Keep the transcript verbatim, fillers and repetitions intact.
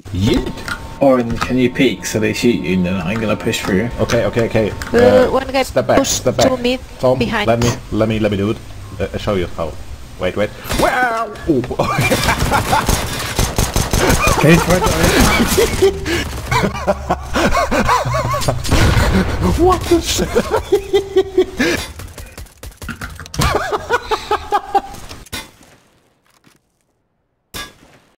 Yeet. Or can you peek so they shoot you and then I'm gonna push for you? Okay, okay, okay. Uh, one guy step back, pushed step back. to me Tom, behind. let me, let me, let me do it. Uh, I'll show you how. Wait, wait. Wow! Can you try that? What the shit?